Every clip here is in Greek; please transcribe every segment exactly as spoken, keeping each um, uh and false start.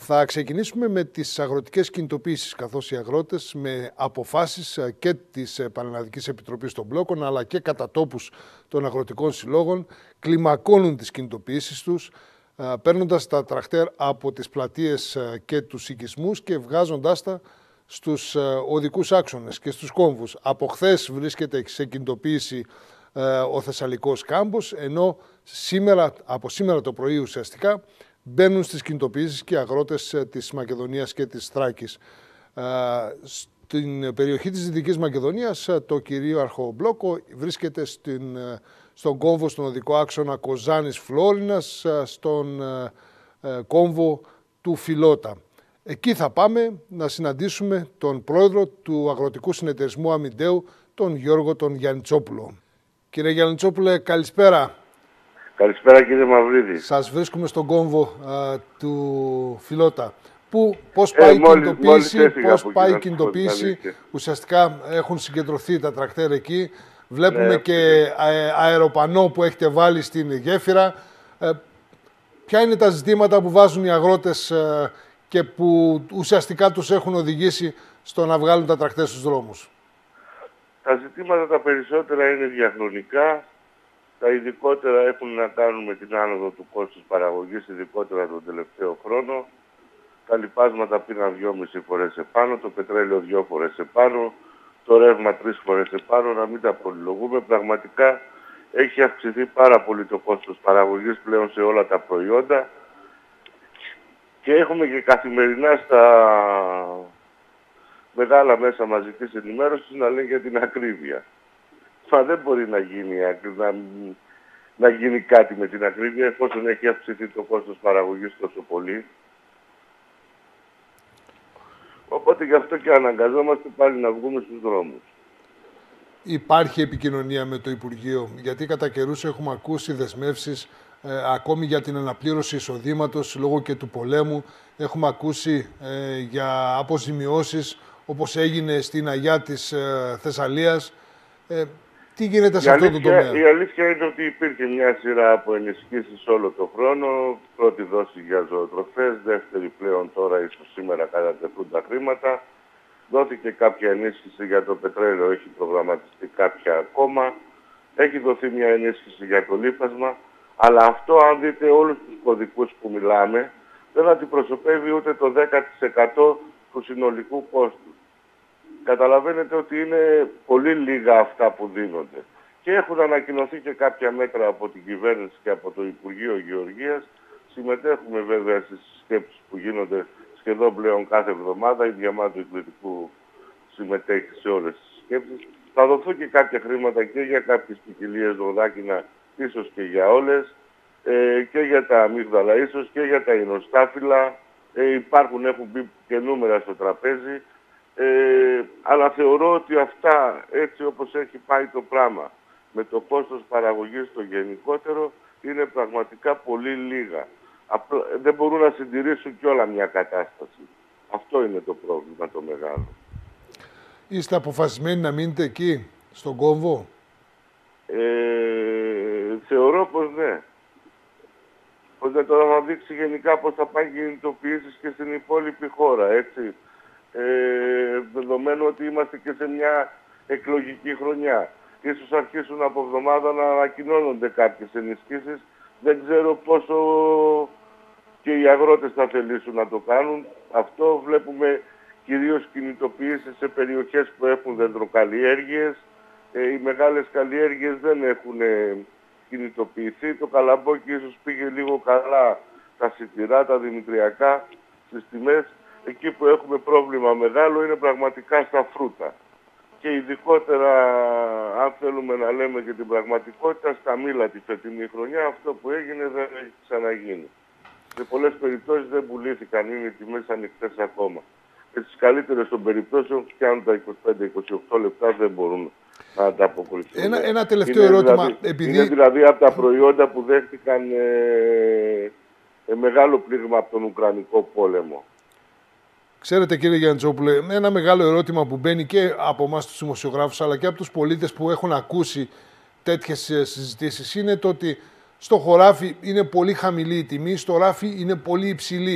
Θα ξεκινήσουμε με τις αγροτικές κινητοποίησεις, καθώς οι αγρότες με αποφάσεις και της Πανελλαδικής Επιτροπής των Μπλόκων αλλά και κατά τόπους των αγροτικών συλλόγων κλιμακώνουν τις κινητοποίησεις τους, παίρνοντας τα τρακτέρ από τις πλατείες και τους οικισμούς και βγάζοντάς τα στους οδικούς άξονες και στους κόμβους. Από χθες βρίσκεται σε κινητοποίηση ο Θεσσαλικός κάμπος, ενώ σήμερα, από σήμερα το πρωί ουσιαστικά μπαίνουν στις κινητοποιήσεις και οι αγρότες της Μακεδονίας και της Θράκης. Στην περιοχή της Δυτικής Μακεδονίας το κυρίαρχο μπλόκο βρίσκεται στην, στον κόμβο, στον οδικό άξονα Κοζάνης Φλόρινας, στον κόμβο του Φιλότα. Εκεί θα πάμε να συναντήσουμε τον πρόεδρο του Αγροτικού Συνεταιρισμού Αμιντέου, τον Γιώργο τον Γιαννιτσόπουλο. Κύριε Γιαννιτσόπουλε, καλησπέρα. Καλησπέρα κύριε Μαυρίδη. Σας βρίσκουμε στον κόμβο α, του Φιλότα. Πού, πώς πάει η ε, κινητοποίηση, πώς πάει η κινητοποίηση. Ουσιαστικά έχουν συγκεντρωθεί τα τρακτέρ εκεί. Βλέπουμε ναι, και α, αεροπανό που έχετε βάλει στην γέφυρα. Ε, ποια είναι τα ζητήματα που βάζουν οι αγρότες ε, και που ουσιαστικά τους έχουν οδηγήσει στο να βγάλουν τα τρακτέρ στους δρόμους? Τα ζητήματα τα περισσότερα είναι διαχρονικά. Τα ειδικότερα έχουν να κάνουν με την άνοδο του κόστους παραγωγής, ειδικότερα τον τελευταίο χρόνο. Τα λιπάσματα πήραν δυόμιση φορές επάνω, το πετρέλαιο δύο φορές επάνω, το ρεύμα τρεις φορές επάνω, να μην τα πολυλογούμε. Πραγματικά έχει αυξηθεί πάρα πολύ το κόστος παραγωγής πλέον σε όλα τα προϊόντα και έχουμε και καθημερινά στα μεγάλα μέσα μαζικής ενημέρωσης να λένε για την ακρίβεια. Μα δεν μπορεί να γίνει, να, να γίνει κάτι με την ακρίβεια εφόσον έχει αυξηθεί το κόστος παραγωγής τόσο πολύ. Οπότε γι' αυτό και αναγκαζόμαστε πάλι να βγούμε στους δρόμους. Υπάρχει επικοινωνία με το Υπουργείο, γιατί κατά καιρούς έχουμε ακούσει δεσμεύσεις ε, ακόμη για την αναπλήρωση εισοδήματος λόγω και του πολέμου. Έχουμε ακούσει ε, για αποζημιώσεις όπως έγινε στην Αγιά της ε, Θεσσαλίας. Ε, Τι γίνεται σε αυτό το τομέα? Η αλήθεια είναι ότι υπήρχε μια σειρά από ενισχύσεις όλο το χρόνο. Πρώτη δόση για ζωοτροφές, δεύτερη πλέον τώρα, ίσως σήμερα κατατεθούν τα χρήματα. Δόθηκε κάποια ενίσχυση για το πετρέλαιο, έχει προγραμματιστεί κάποια ακόμα. Έχει δοθεί μια ενίσχυση για το λίπασμα. Αλλά αυτό, αν δείτε όλους τους κωδικούς που μιλάμε, δεν αντιπροσωπεύει ούτε το δέκα τοις εκατό του συνολικού κόστου. Καταλαβαίνετε ότι είναι πολύ λίγα αυτά που δίνονται. Και έχουν ανακοινωθεί και κάποια μέτρα από την κυβέρνηση και από το Υπουργείο Γεωργίας. Συμμετέχουμε βέβαια στις σκέψεις που γίνονται σχεδόν πλέον κάθε εβδομάδα. Η Διαμά του Ιδρυτικού συμμετέχει σε όλες τις σκέψεις. Θα δοθούν και κάποια χρήματα και για κάποιες ποικιλίες δωδάκινα, ίσως και για όλες, ε, και για τα αμύγδαλα ίσως και για τα εινοστάφυλλα. Ε, υπάρχουν, έχουν μπει και νούμερα στο τραπέζι. Ε, αλλά θεωρώ ότι αυτά, έτσι όπως έχει πάει το πράγμα, με το κόστος παραγωγής το γενικότερο, είναι πραγματικά πολύ λίγα. Απλά, δεν μπορούν να συντηρήσουν κιόλα μια κατάσταση. Αυτό είναι το πρόβλημα το μεγάλο. Είστε αποφασισμένοι να μείνετε εκεί, στον κόμβο? Ε, θεωρώ πως ναι. Πως ναι, τώρα θα δείξει γενικά πως θα πάει κινητοποιήσεις και στην υπόλοιπη χώρα, έτσι. Ε, δεδομένου ότι είμαστε και σε μια εκλογική χρονιά. Ίσως αρχίσουν από εβδομάδα να ανακοινώνονται κάποιες ενισχύσεις. Δεν ξέρω πόσο και οι αγρότες θα θελήσουν να το κάνουν. Αυτό βλέπουμε κυρίως κινητοποιήσεις σε περιοχές που έχουν δεντροκαλλιέργειες. Ε, οι μεγάλες καλλιέργειες δεν έχουν ε, κινητοποιηθεί. Το καλαμπόκι ίσως πήγε λίγο καλά, τα σιτηρά, τα δημητριακά στις τιμές. Εκεί που έχουμε πρόβλημα μεγάλο είναι πραγματικά στα φρούτα. Και ειδικότερα, αν θέλουμε να λέμε και την πραγματικότητα, στα μήλα τη φετινή χρονιά, αυτό που έγινε δεν έχει ξαναγίνει. Σε πολλές περιπτώσεις δεν πουλήθηκαν, είναι οι τιμές ανοιχτές ακόμα. Και στις καλύτερες των περιπτώσεων φτιάνουν τα είκοσι πέντε με είκοσι οκτώ λεπτά, δεν μπορούν να ανταποκριθούν. Ένα, ένα τελευταίο είναι ερώτημα. Δηλαδή, επειδή... Είναι δηλαδή από τα προϊόντα που δέχτηκαν ε, ε, μεγάλο πλήγμα από τον Ουκρανικό πόλεμο. Ξέρετε κύριε Γιαννιτσόπουλε, ένα μεγάλο ερώτημα που μπαίνει και από εμάς τους δημοσιογράφους αλλά και από τους πολίτες που έχουν ακούσει τέτοιες συζητήσεις είναι το ότι στο χωράφι είναι πολύ χαμηλή η τιμή, στο ράφι είναι πολύ υψηλή.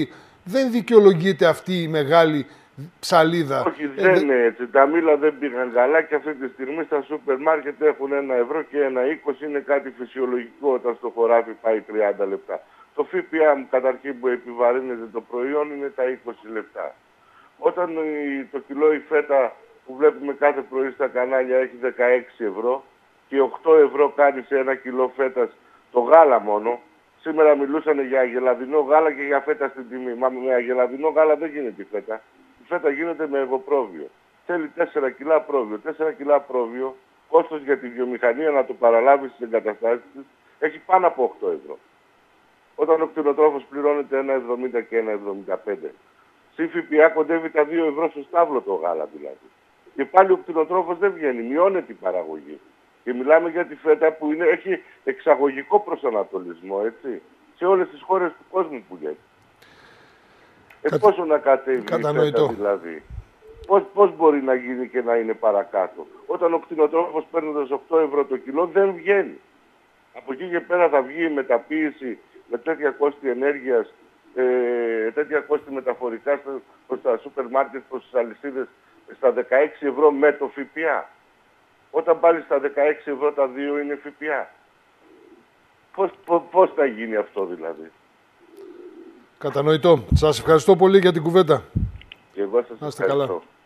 δεν δικαιολογείται αυτή η μεγάλη ψαλίδα. Όχι, δεν είναι έτσι. Τα μήλα δεν πήγαν καλά και αυτή τη στιγμή στα σούπερ μάρκετ έχουν ένα ευρώ και ένα είκοσι. Είναι κάτι φυσιολογικό όταν στο χωράφι πάει τριάντα λεπτά. Το ΦΠΑ μου καταρχήν που επιβαρύνεται το προϊόν είναι τα είκοσι λεπτά. Όταν το κιλό η φέτα που βλέπουμε κάθε πρωί στα κανάλια έχει δεκαέξι ευρώ και οκτώ ευρώ κάνει σε ένα κιλό φέτας το γάλα μόνο. Σήμερα μιλούσαν για αγελαδινό γάλα και για φέτα στην τιμή. Μα με αγελαδινό γάλα δεν γίνεται η φέτα. Η φέτα γίνεται με εγωπρόβιο. Θέλει τέσσερα κιλά πρόβιο. τέσσερα κιλά πρόβιο, κόστος για τη βιομηχανία να το παραλάβει στις εγκαταστάσεις της, έχει πάνω από οκτώ ευρώ. Όταν ο κτηνοτρόφος πληρώνεται ένα εβδομήντα και ένα εβδομήντα πέντε. Συ ΦΠΑ κοντεύει τα δύο ευρώ στο στάβλο το γάλα δηλαδή. Και πάλι ο κτηνοτρόφος δεν βγαίνει, μειώνεται η παραγωγή. Και μιλάμε για τη φέτα που είναι, έχει εξαγωγικό προσανατολισμό, έτσι. Σε όλες τις χώρες του κόσμου που λέει. Ε, πόσο να κατέβει η φέτα δηλαδή. Πώς, πώς μπορεί να γίνει και να είναι παρακάτω. Όταν ο κτηνοτρόφος παίρνοντας οκτώ ευρώ το κιλό δεν βγαίνει. Από εκεί και πέρα θα βγει η μεταποίηση με τέτοια κόστη ενέργειας, ε, τέτοια κόστη μεταφορικά προς τα σούπερ μάρκετ, προς τις αλυσίδες στα δεκαέξι ευρώ με το ΦΠΑ. Όταν πάλι στα δεκαέξι ευρώ τα δύο είναι ΦΠΑ. Πώς, πώς, πώς θα γίνει αυτό δηλαδή. Κατανοητό. Σας ευχαριστώ πολύ για την κουβέντα. Και εγώ σας ευχαριστώ. Καλά.